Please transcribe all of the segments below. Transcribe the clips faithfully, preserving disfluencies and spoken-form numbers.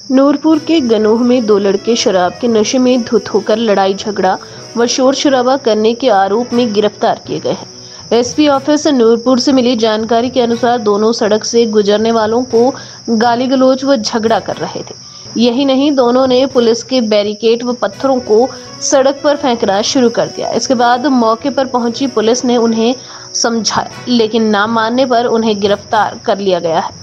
नूरपुर के गनोह में दो लड़के शराब के नशे में धुत होकर लड़ाई झगड़ा व शोर शराबा करने के आरोप में गिरफ्तार किए गए हैं। एसपी ऑफिस नूरपुर से मिली जानकारी के अनुसार दोनों सड़क से गुजरने वालों को गाली गलौज व झगड़ा कर रहे थे। यही नहीं, दोनों ने पुलिस के बैरिकेड व पत्थरों को सड़क पर फेंकना शुरू कर दिया। इसके बाद मौके पर पहुंची पुलिस ने उन्हें समझाया, लेकिन ना मानने पर उन्हें गिरफ्तार कर लिया गया है।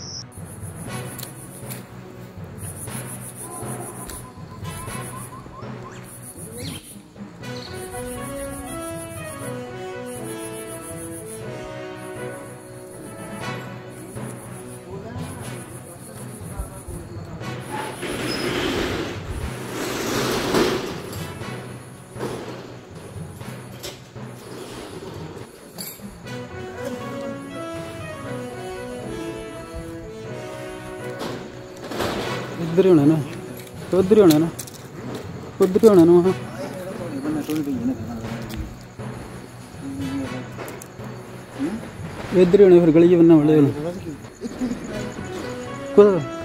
इधर ही होना ना, तो उधर ही होना ना, उधर ही होना ना वहाँ। इधर ही होना फिर गली बनना वाले